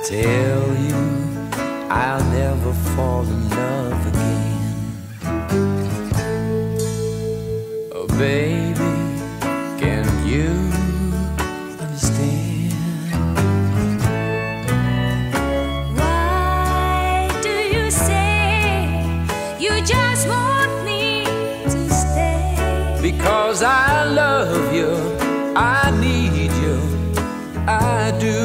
tell you I'll never fall in love again. Oh baby, can you understand? Why do you say you just want me to stay? Because I love you, I need you, I do.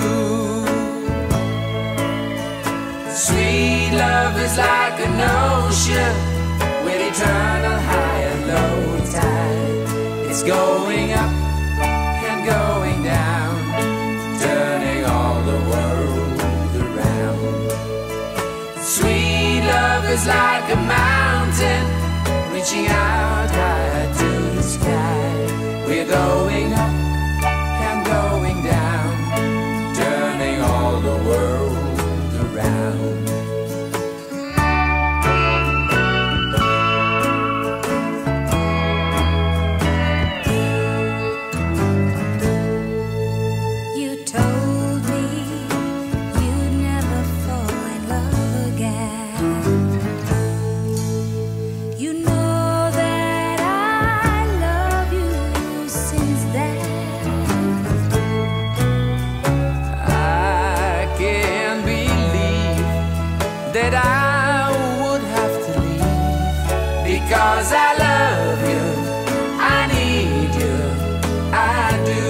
Sweet love is like an ocean with eternal high and low tide. It's going up and going down, turning all the world around. Sweet love is like a mountain reaching out high to the sky. We're going up and going down, turning all the world around. You told me you'd never fall in love again. You know that I love you since then. I can't believe that I would have to leave, because I love you, I need you, I do.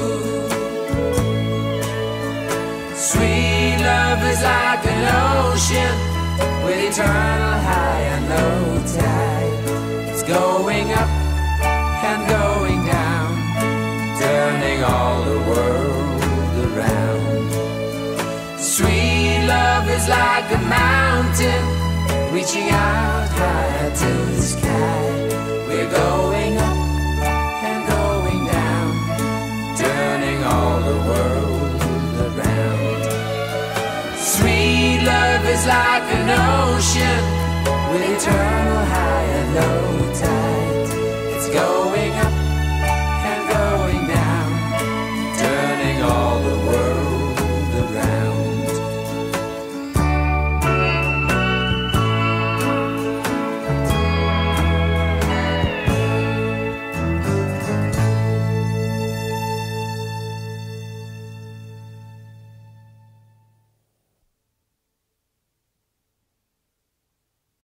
Sweet love is like an ocean with eternal high and low tide. It's going up and going down, turning all the world around. Sweet love is like a mountain reaching out high to the sky. We're going up and going down, turning all the world around. Sweet love is like an ocean with eternal high and low tide.